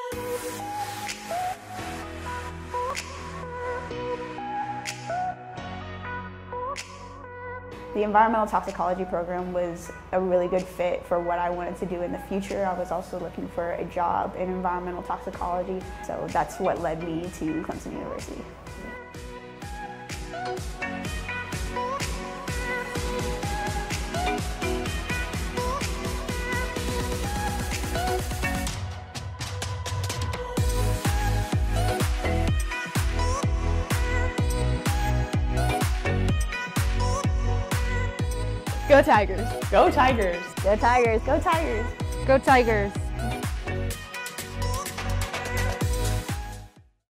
The environmental toxicology program was a really good fit for what I wanted to do in the future. I was also looking for a job in environmental toxicology, so that's what led me to Clemson University. Go Tigers! Go Tigers! Go Tigers! Go Tigers! Go Tigers!